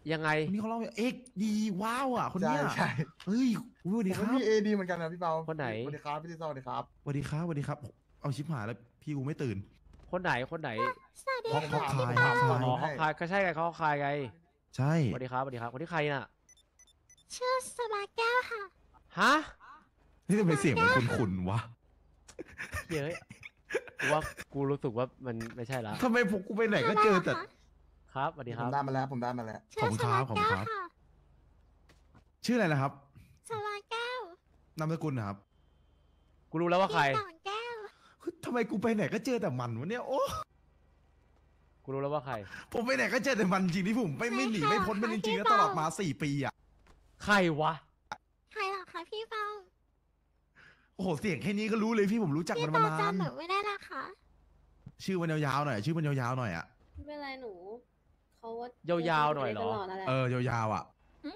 ยังไงคนนี้เขาเล่าเอ็กดีว้าวอ่ะคนเนี้ยใช่เฮ้ยสวัสดีครับพี่เอดีเหมือนกันนะพี่เปาคนไหนสวัสดีครับพี่ที่สวัสดีครับสวัสดีครับสวัสดีครับเอาชิบหายแล้วพี่กูไม่ตื่นคนไหนคนไหนสวัสดีเขาค่ะคลายถามเขาอ๋อคลายเขาคายก็ใช่ไงเขาคายไงใช่สวัสดีครับสวัสดีครับคนที่ใครน่ะชื่อสมาแก้วค่ะฮะนี่ทำไมเสียงมันขุ่นๆวะเย้ยกูว่ากูรู้สึกว่ามันไม่ใช่ละทำไมผมกูไปไหนก็เจอแต่ครับสวัสดีคผรับมได้มาแล้วผมได้มาแล้วชื่อสมาแก้วค่ะชื่ออะไรนะครับสมาแก้วนามสกุลนะครับกูรู้แล้วว่าใครพี่ต่างแก้วเฮ้ยทำไมกูไปไหนก็เจอแต่มันวะเนี่ยโอ้กูรู้แล้วว่าใครผมไปไหนก็เจอแต่มันจริงที่ผมไม่หนีไม่พ้นมันจริงๆแล้วตลอดมา4 ปีอ่ะใครวะใครเหรอคะพี่เปาโอ้โหเสียงแค่นี้ก็รู้เลยพี่ผมรู้จักพี่มันเปามานานจำหนูไม่ได้ละคะชื่อมันยาวๆหน่อยชื่อมันยาวๆหน่อยอ่ะไม่เป็นไรหนูเขาว่ายาวๆหน่อยเหรอตลอดนั่นแหละยาวๆอ่ะ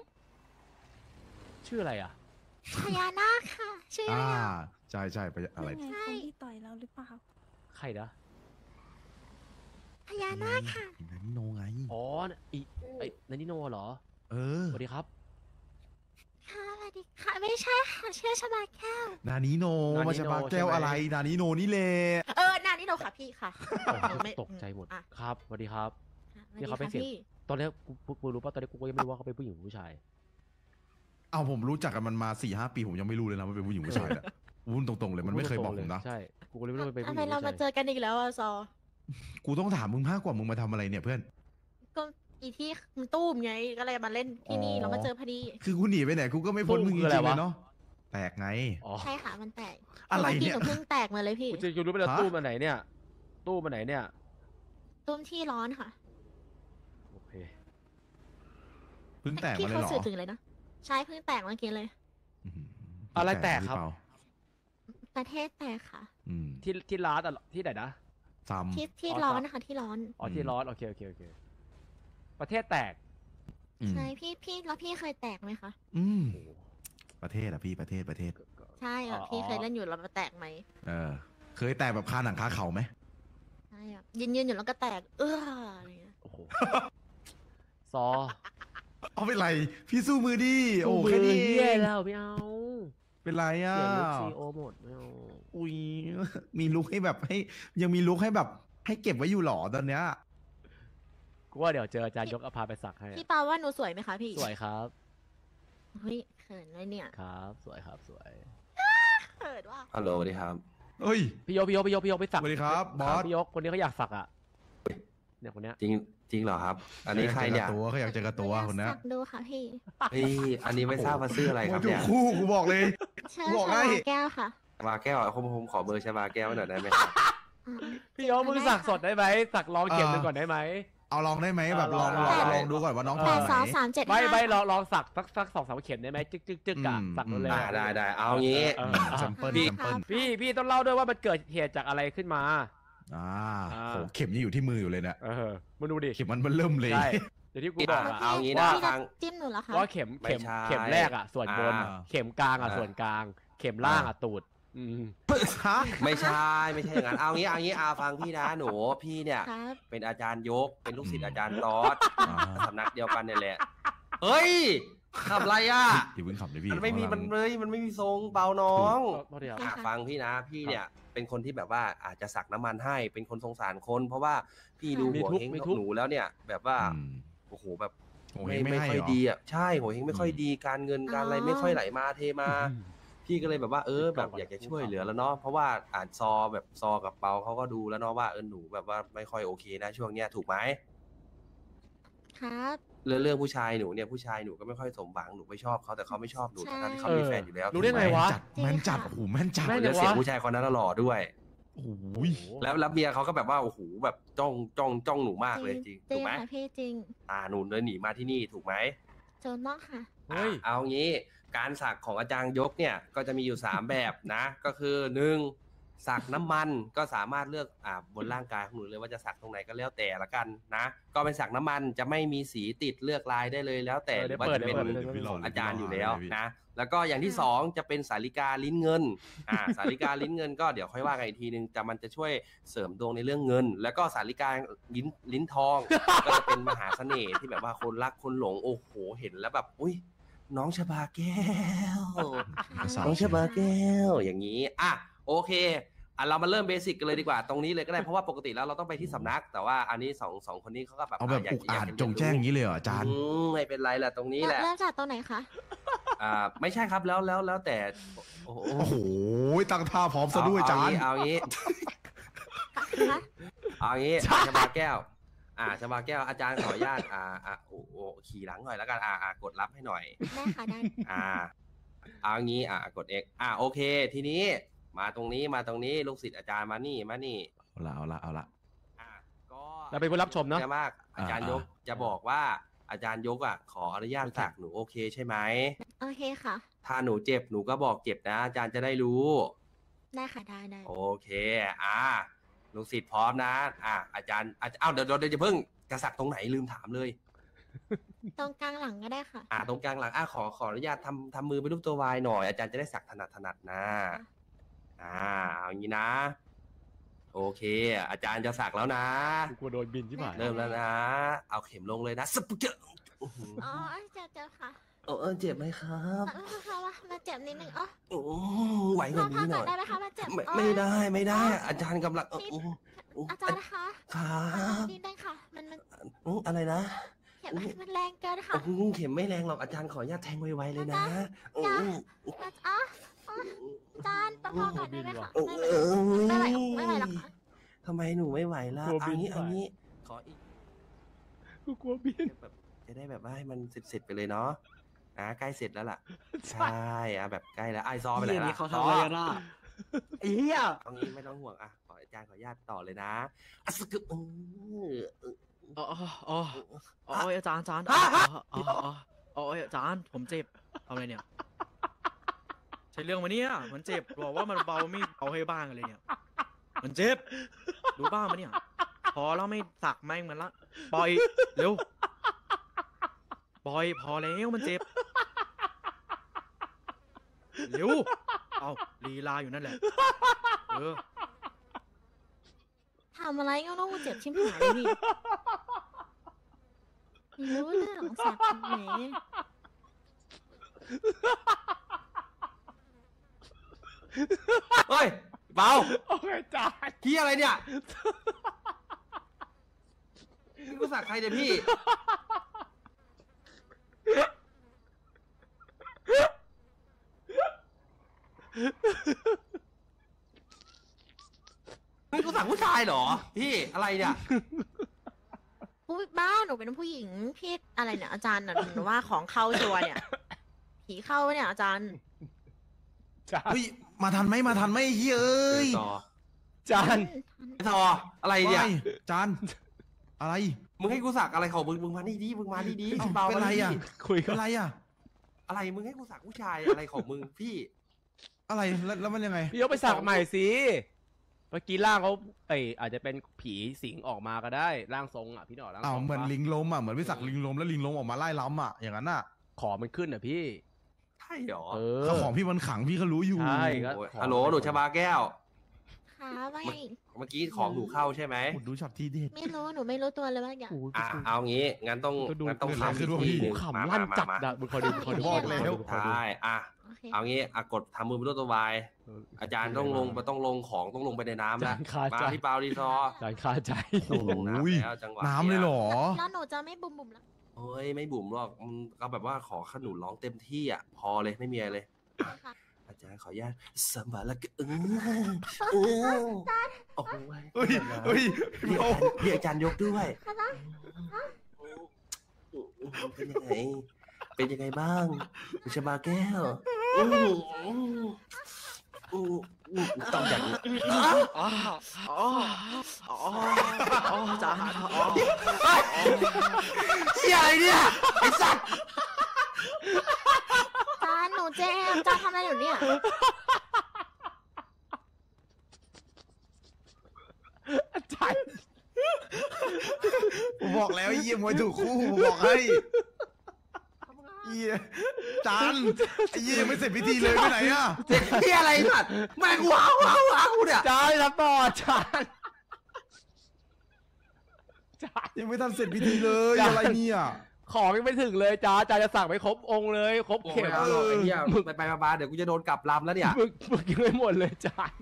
ชื่ออะไรอ่ะพญานาคค่ะ ชื่ออะไรอ่ะใช่ใช่ไปอะไรนั่นไงคนที่ต่อยเราหรือเปล่าใครนะพญานาคค่ะนันโนไงอ๋ออีไอ้นันนิโนเหรอเออสวัสดีครับค่ะสวัสดีค่ะไม่ใช่ค่ะชื่อสมาแก้วนานิโนนานิโนมาจะมาแก้วใช่ไหมอะไรนานิโนนี่แหละนานี่เราค่ะพี่ค่ะตกใจหมดอ่ะครับสวัสดีครับสวัสนี่ดีเขาเป็นค่ะเสียงพี่ตอนแรกกูรู้ป่ะตอนแรกกูก็ยังไม่รู้ว่าเขาเป็นผู้หญิงหรือผู้ชายเอาผมรู้จักกันมันมา4-5 ปีผมยังไม่รู้เลยนะว่าเป็นผู้หญิงผู้ชายอะพูดตรงๆเลยมันไม่เคยบอกผมนะใช่กูก็เลยไม่รู้ว่าเป็นทำผู้หไมญิงหรือเรามาผู้เจชายอกันอีกแล้วอะซอกูต้องถามมึงมากกว่ามึงมาทำอะไรเนี่ยเพื่อนก็อีที่ตู้มไงก็เลยมาเล่นที่นี่อ๋อเรามาเจอพอดีคือกูหนีไปไหนกูก็ไม่พ้นมึงจริงๆเลยเนาะแตกไงอ๋อใช่ค่ะมันแตกอะไรเนี่ยมื่กี้หนูเพิ่งแตกมาเลยพี่กูจะรู้ไปแล้วฮะตู้มาไหนเนี่ย ตู้มาไหนเนี่ยตุ้มที่ร้อนค่ะโอเคเพิ่งแตกพี่มาเลยเขาเหรอสื่อถึงเลยนะใช่เพิ่งแตกเมื่อกี้เลยอื้อหืออะไรแตกครับหอเปล่าประเทศแตกค่ะอืมที่ร้านอ่ะที่ไหนนะซ้ที่อ๋อร้อนครับนะคะที่ร้อนอ๋อที่ร้อนโอเคประเทศแตกำอืมใช่พี่แล้วพี่เคยแตกไหมคะอืมโอ้โหประเทศอะพี่ประเทศใช่แบบพี่เคยเล่นอยู่แล้วมาแตกไหมเออ เคยแตกแบบคาหนังคาเข่าไหมใช่แบบยืนอยู่แล้วก็แตกอะไรเงี้ยโอ้โหซอเอาเป็นไร พี่สู้มือดิโอ้มืแค่นี้เหี้ยเองแล้วไม่เอาเป็นไรอ่ะเสียลุคซีโอหมดไม่เอาอุ้ยมีลุกให้แบบให้ยังมีลุกให้แบบ ให้เก็บไว้อยู่หรอตอนเนี้ยกูว่าเดี๋ยวเจออาจารย์ยกเอาพาไปสักให้พี่ปาว่าหนูสวยไหมคะพี่สวยครับเฮ้ยเขินเลยเนี่ยครับ สวยครับสวยเขินว่ะฮัลโหลสวัสดีครับเฮ้ยพี่ยกไปสักสวัสดีครับบอสพี่ยกคนนี้เขาอยากสักอ่ะเนี่ยคนเนี้ยจริงเหรอครับ อันนี้ใครเนี่ยเขาอยากเจอกับตัวคนเนี้ยสักดูค่ะพี่เฮ้ยอันนี้ไม่ทราบว่าชื่ออะไรครับถูเนี่กยคู่กูบอกเลยเชิญบอกชให้ลาแก้วค่ะชบาแก้วผมขอเบอร์ชบาแก้วหน่อยได้ไหมครับอ่าพี่ยกมึงสักสดได้ไหมสักลองเข็มดูก่อนได้ไหมเอาลองได้ไหมแบบลองลองลองดูก่อนว่าน้องแปทำดไหสองนสามเจ็ดไม่ห้าไม่ลองสักสัก2-3 เข็มได้ไหมจึกอะอืมสักเลยได้เอางี้แซมเปิลพี่แซมเปิลพี่ต้องเล่าด้วยว่ามันเกิดเหตุจากอะไรขึ้นมาอ่าอ่าโหเข็มยังอยู่ที่มืออยู่เลยเนี่ยมาดูดิเข็มมันเริ่มเลยใช่เดี๋ยวที่กูบอกอะเอางี้นะพี่จะฟังจิ้มหนูเหรอคะว่าเข็มไม่ใช่เข็มแรกอะส่วนบนอ่าเข็มกลางอะส่วนกลาง เข็มล่างอะตูดฮะไม่ใช่อย่างนั้นเอางี้ฟังพี่นะหนูพี่เนี่ยครับเป็นอาจารย์ยกเป็นลูกศิษย์อาจารย์ตอดอ่าสำนักเดียวกันเนี่ยแหละเฮ้ยขับอะไรอ่ะอย่าเพิ่งขับเลยพี่มันไม่มีเพราะมันไม่มีทรงเปล่าน้องโทษทีครับค่ะฟังพี่นะพี่เนี่ยเป็นคนที่แบบว่าอาจจะสักน้ำมันให้เป็นคนสงสารคน เพราะว่าพี่ดูมีหัวทุกข์เฮงมีทุกข์หนูแล้วเนี่ย แบบว่าอืมโอ้โหแบบโอ้โหไม่ไม่ให้ค่อยเหรอดีอ่ะใช่หัวเฮงไม่ค่อยดีการเงินการอะไรไม่ค่อยไหลมาเทมา พี่ก็เลยแบบว่าแบบอยากจะช่วยเหลือแล้วเนาะเพราะว่าอ่านซอกับเปาเขาก็ดูแล้วเนาะว่าหนูแบบว่าไม่ค่อยโอเคนะช่วงเนี้ยถูกไหมครับเรื่องผู้ชายหนูเนี่ยผู้ชายหนูก็ไม่ค่อยสมหวังหนูไม่ชอบเขาแต่เขาไม่ชอบหนูใช่ทั้งที่เขามีแฟนอยู่แล้วรู้ได้ไงวะแม่นจัดโอ้โหแม่นจัดแม่นแล้วเสียงผู้ชายคนนั้นหล่อด้วยโอ้โหแล้วเมียเขาก็แบบว่าโอ้โหแบบจ้องหนูมากเลยจริงจริถูงกไหมค่ะพี่จริงหนูเลยหนีมาที่นี่ถูกไหมโจนนอกค่ะเฮ้ยเอางี้การสักของอาจารย์ยกเนี่ยก็จะมีอยู่ 3 แบบนะ ก็คือ1 สักน้ำมันก็สามารถเลือกบนร่างกายของหนูเลยว่าจะสักตรงไหนก็แล้วแต่ละกันนะก็เป็นสักน้ำมันจะไม่มีสีติดเลือกลายได้เลยแล้วแต่หรือว่าจะเป็นของอาจารย์อยู่แล้วนะแล้วก็อย่างที่สองจะเป็นสาลิกาลิ้นเงินสาลิกาลิ้นเงินก็เดี๋ยวค่อยว่ากันอีกทีนึงแต่มันจะช่วยเสริมดวงในเรื่องเงิน แล้วก็สาลิกาลิ้นทอง ก็จะเป็นมหาเสน่ห์ที่แบบว่าคนรักคนหลงโอ้โหเห็นแล้วแบบอุ้ยน้องชบาแก้วน้องชบาแก้วอย่างนี้โอเคเรามาเริ่มเบสิกกันเลยดีกว่าตรงนี้เลยก็ได้เพราะว่าปกติแล้วเราต้องไปที่สำนักแต่ว่าอันนี้สองคนนี้เขาก็แบบเอาแบบอุกอาจจงแจ้งอย่างนี้เลยเหรออาจารย์ไม่เป็นไรแหละตรงนี้แหละเริ่มจากตรงไหนคะไม่ใช่ครับแล้วแต่โอ้โหตั้งท่าพร้อมซะด้วยอาจารย์เอางี้คะเอางี้ชบาแก้วชบาแก้วอาจารย์ขออนุญาตโอ้ขี่หลังหน่อยแล้วกันกดรับให้หน่อยได้ค่ะได้เอางี้กด X โอเคทีนี้มาตรงนี้ลูกศิษย์อาจารย์มานี่เอาละก็เราเป็นผู้รับชมเนาะมากอาจารย์ยกจะบอกว่าอาจารย์ยกขออนุญาตสักหนูโอเคใช่ไหมโอเคค่ะถ้าหนูเจ็บหนูก็บอกเจ็บนะอาจารย์จะได้รู้ได้ค่ะได้โอเคลูกศิษย์พร้อมนะอาจารย์เดี๋ยวจะเพิ่งจะสักตรงไหนลืมถามเลยตรงกลางหลังก็ได้ค่ะตรงกลางหลังขออนุญาตทำมือเป็นรูปตัววายหน่อยอาจารย์จะได้สักถนัดนะเอาอย่างนี้นะโอเคอาจารย์จะสักแล้วนะกูกลัวโดนบินที่หมายเริ่มแล้วนะเอาเข็มลงเลยนะสปุ๊เจออ๋อเจ็บค่ะเจ็บไหมครับค่ะว่ามาเจ็บนิดนึงไหวกว่านี้หน่อยได้ไหมคะมาเจ็บไม่ได้อาจารย์กำลังอาจารย์นะคะครับนิดนึงค่ะมันอะไรนะเข็มมันแรงเกินค่ะเข็มไม่แรงหรอกอาจารย์ขออนุญาตแทงไวๆเลยนะอาจารย์ประคองก่อนได้ไหมคะไม่ไหวหรอกค่ะทำไมหนูไม่ไหวล่ะเอางี้ขออีกกูกลัวบินแบบจะได้แบบว่าให้มันเสร็จไปเลยเนาะใกล้เสร็จแล้วล่ะใช่แบบใกล้แล้วไอซอไปไหนล่ะเขาทำอะไรกันล่ะไอ้เหี้ยเอางี้ไม่ต้องห่วงขออาจารย์ขออนุญาตต่อเลยนะสกึอาจารย์อาจารย์ผมเจ็บเอาอะไรเนี่ยใช่เรื่องมาเนี่ยมันเจ็บบอกว่ามันเบาไม่เบาให้บ้างอะไรเนี่ยมันเจ็บดูบ้างมาเนี่ยพอแล้วไม่สักแม่งมันละปล่อยเร็วปล่อยพอแล้วมันเจ็บเร็วเอาลีลาอยู่นั่นแหละทำอะไรก็ต้องเจ็บชิบหายเลยดิรู้เรื่องสักไหนเฮ้ยเบาโอ้ยจ้าพี่อะไรเนี่ยพี่กูสักใครเนี่ยพี่นี่กูสักผู้ชายเหรอพี่อะไรเนี่ยบ้าหนูเป็นผู้หญิงพี่อะไรเนี่ยอาจารย์หนูว่าของเข้าตัวเนี่ยผีเข้าเนี่ยอาจารย์เฮ้ยมาทันไหมเฮ้ยจานทออะไรเนี่ยจานอะไรมึงให้กูสักอะไรของมึงมาดีมึงมาดีเบาเป็นไรคุยกันอะไรอะไรมึงให้กูสักผู้ชายอะไรของมึงพี่อะไรแล้วมันยังไงพี่ยกไปสักใหม่สิเมื่อกี้ร่างเขาอาจจะเป็นผีสิงออกมาก็ได้ร่างทรงพี่หน่อร่างทรงเหมือนลิงลมเหมือนพี่สักลิงลมแล้วลิงลมออกมาไล่ล้ำอย่างนั้นขอมันขึ้นพี่ใช่หรอของพี่มันขังพี่ก็รู้อยู่ใช่ฮัลโหลหนูชบาแก้วค่ะเมื่อกี้ของหนูเข้าใช่ไหมดูช็อตที่เด็ดไม่รู้หนูไม่รู้ตัวเลยว่าอย่างเอางี้งั้นต้องทำขึ้นว่าพี่ขำลั่นจัดมึงคอยดูบอกแล้วใช่เอางี้กดทำมือเป็นรูปตัววายอาจารย์ต้องลงของต้องลงไปในน้ำแล้วมาที่เปาดีซอจานคาใจต้องลงน้ำแล้วจังหวะน้ำเลยหรอแล้วหนูจะไม่บุ่มแล้วเฮ้ยไม่บุ่มหรอกก็แบบว่าขอขนุนร้องเต็มที่พอเลยไม่มีอะไรเลยอาจารย์ขออนุญาตสมบัติแล้วก็โอ้ยเรียกอาจารย์ยกด้วยเป็นยังไงบ้างชบาแก้วต้องอย่างนี้จานเฮียอะไรเนี่ยไอ้สัตว์จานหนูเจ็บจานทำอะไรอยู่เนี่ยมวยถูกคู่ผมบอกให้เหี้ยจานไอ้เหี้ยยังไม่เสร็จพิธีเลยไปไหนอ่ะเด็กเฮียอะไรสัตว์แม่งว้าวกูเนี่ยจานรับต่อจานจานยังไม่ทันเสร็จพิธีเลยจานอะไรเนี่ยของยังไม่ถึงเลยจานจะสั่งไปครบองค์เลยครบโอ้เข็มไม่เอาหรอกไอ้เหี้ยไปมาเดี๋ยวกูจะโดนกลับลำแล้วเนี่ยมึกยังไม่หมดเลยจาน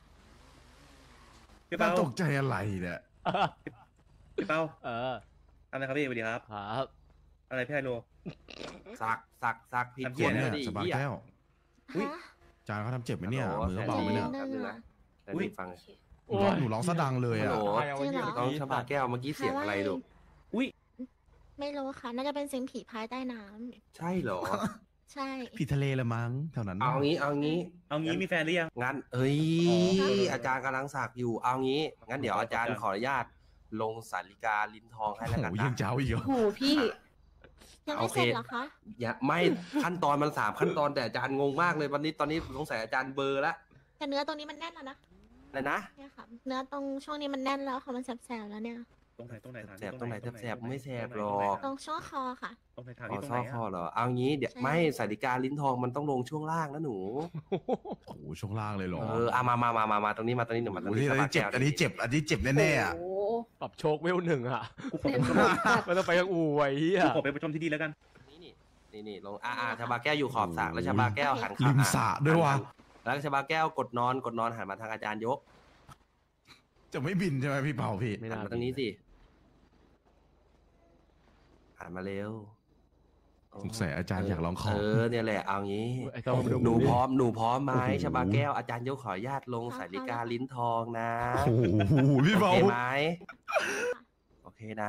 พี่น่าเปาตกใจอะไรเนี่ยพี่เปาเอออะไรครับพี่สวัสดีครับครับอะไรพี่ไฮโลสักผิดทำคเหี้ยนเนี่เนี่ยยสบายแก้วอุ๊ยฮะจานเขาทำเจ็บไหมเนี่ยฮัลโหลมือเขาเบาไหมเนี่ยแป๊บนึงนะแต่อุ๊ยนี่ฟังโอ้ยหนูร้องซะดังเลยฮัลอ่ะโหลจริงเหรอน้องชบาแก้วเมื่อกี้เสียงอะไรลูกอุ้ยไม่รู้ค่ะ น่าจะเป็นเสียงผีพายใต้น้ำใช่เหรอใช่ผิดทะเลละมั้งแถวนั้นเอางี้เอางี้มีแฟนหรือยังงั้นเอ้ยอ๋ออาจารย์กำลังสักอยู่ เอางี้ งั้นเดี๋ยวอาจารย์ขออนุญาตลงสาริกาลิ้นทองให้โอ้แล้วโหกันยังนะเจ้าอีกเหรอโหพี่ยังโอไม่เคเสร็จเหรอคะอย่าไม่ขั้นตอนมัน3 ขั้นตอนแต่อาจารย์งงมากเลยวันนี้ตอนนี้สงสัยอาจารย์เบลอร์ละแต่เนื้อตรงนี้มันแน่นแล้วนะอะไรนะเนี่ยค่ะ เนื้อตรงช่วงนี้มันแน่นแล้วค่ะ มันแสบๆแล้วเนี่ยตรงไหนถามแสบตรงไหนแสบไม่แสบหรอกตรงช่วงคอค่ะตรงไหนถามอ๋อที่ตรงซ่ไหอน คออะเหรอ เอางี้เดี๋ยวใช่ไม่สาริกาลิ้นทองมันต้องลงช่วงล่างนะหนูโอ้โหช่วงล่างเลยเหรอมาตรงนี้มาตรงนี้หนึ่งมาตรงโอ้โหนี้อันนี้เจ็บ อันนี้เจ็บ อันนี้เจ็บแน่ๆอ่ะโอ้ปรับโชคเวล1อ่ะกูขอเต็มไประบบจัดไม่ต้องไปยังอู่ไอ้เหี้ยกูขอไปประชุมที่นี่แล้วกันนี่ลงชาบาแก้วอยู่ขอบสระแล้วชาบาแก้วหันริมสระด้วยว่ะแล้วชาบาแก้วกดนอนหันมาทางอาจารย์ยกจะไม่บินใช่ไหมพี่เปาพี่ไม่หันน่ามาตรงนี้สิหันมาเร็วสงสัยอาจารย์อยากลองของเนี่ยแหละเอางี้ไอ้ต้องมาดูหนูพร้อมไหมโอ้โหชาบาแก้วอาจารย์ยกขออนุญาตลงสาริกาลิ้นทองนะโอ้โหพี่โอเปาเคไหมโอเคนะ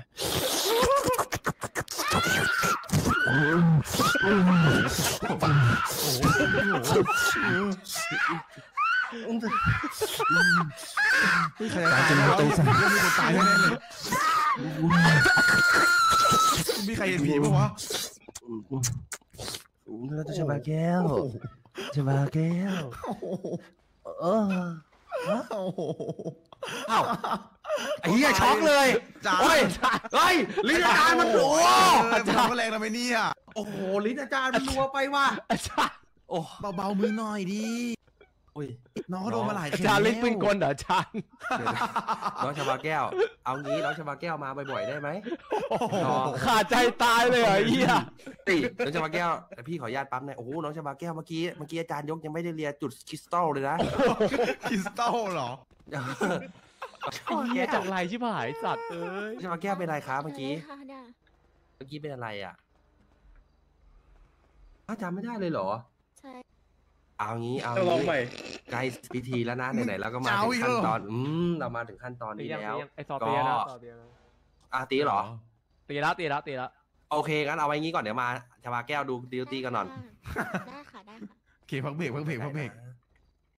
ใครตายจะมีคนตายมีคนตายแน่ๆเลยมีใครเห็นผีปะวะแล้วชาบาแก้วชาบาแก้วโอ้โหเออโอ้โหเอ้าไอ้เหี้ยช็อกเลยจานเฮ้ยเฮ้ยลิ้นอาจารย์มันรัวอาจารย์แรงทำไมเนี่ยโอ้โหลิ้นอาจารย์มันรัวไปว่ะอาจารย์โอ้เบาๆมือหน่อยดิโอ้ยน้องเขาโดนมาหลายอาเข็มจารย์เล่นแวปืนกลเหรออาจารย์เดี๋ยวนะน้องชาบาแก้ว เอางี้น้องชาบาแก้วมาบ่อยๆได้ไหมโอ้โหขาดใจตายเลยเหรอไอ้เหี้ยติน้องชาบาแก้วแต่พี่ขออนุญาตปั๊มหน่อยโอ้โหน้องชาบาแก้วเมื่อกี้อาจารย์ยกยังไม่ได้เรียนจุดคริสตัลเลยนะคริสตัลเหรอไอ้เหี้ยจากไรชิบหายสัตว์เอ้ยน้องชาบาแก้วเป็นอะไรคะเมื่อกี้ได้ค่ะได้เมื่อกี้เป็นอะไรอ่ะจำไม่ได้เลยเหรอใช่เอางี้จะลองใหม่ใกล้พิธีแล้วนะไหนๆเราก็มาถึงขั้นตอนเรามาถึงขั้นตอนนี้แล้วไอ้ซอเตียนะซอเตียนะตีเหรอตีแล้วโอเคงั้นเอาไว้งี้ก่อนเดี๋ยวมาชาบาแก้วดูดิวตี้กันหน่อยได้ค่ะ ได้ค่ะโอเคพักเบรก